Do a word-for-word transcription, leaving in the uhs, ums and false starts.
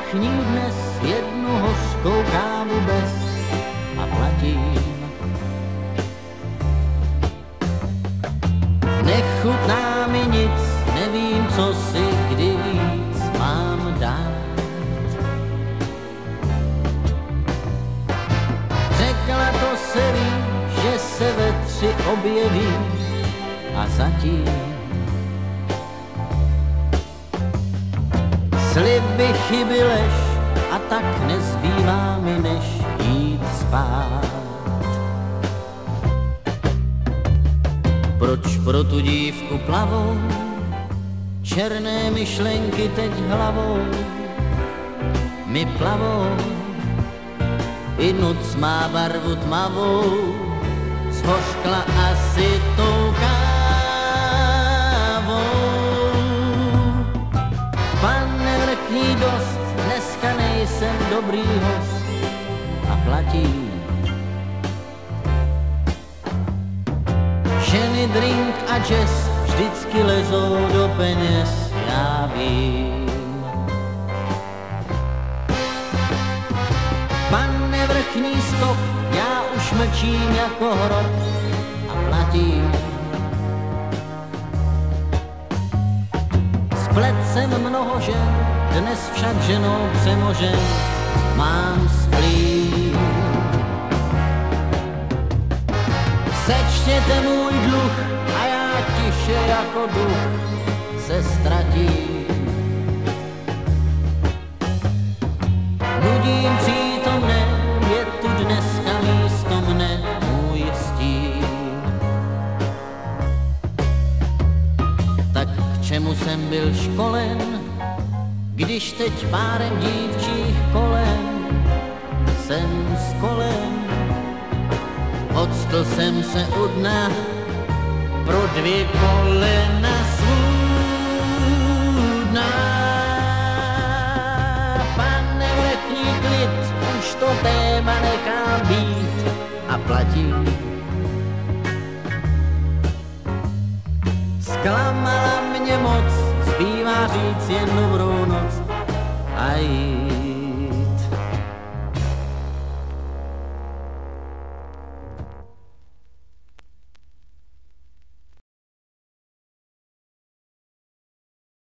vrchní dnes jednu hořkou kávu bez a platím. Nechutná mi nic, nevím, co si kdy víc mám dát. Řekla to se ví, že se ve tři objeví a zatím sliby, chyby, lež a tak nezbývá mi, než jít spát. Proč pro tu dívku plavou černé myšlenky teď hlavou mi plavou? I noc má barvu tmavou, zhořkla asi tou kávou. Pane vrchní, dost, dneska nejsem dobrý host a platím. Ženy, drink a jazz vždycky lezou do peněz, já vím. Pane vrchní, stop, já už mlčím jako hrob a platím. Splet jsem mnoho žen, dnes však ženou přemožen mám splín. Sečtěte můj dluh a já tiše jako duch se ztratím. Nudím přítomné, je tu dneska místo mne můj stín. Tak k čemu jsem byl školen, když teď párem dívčích kolem jsem s kolem. Odstl jsem se u dna pro dvě kolena svůdná. Pane vrchní, klid, už to téma nechám být a platím. Zklamala mě moc, zbývá říct jen dobrou noc a jít.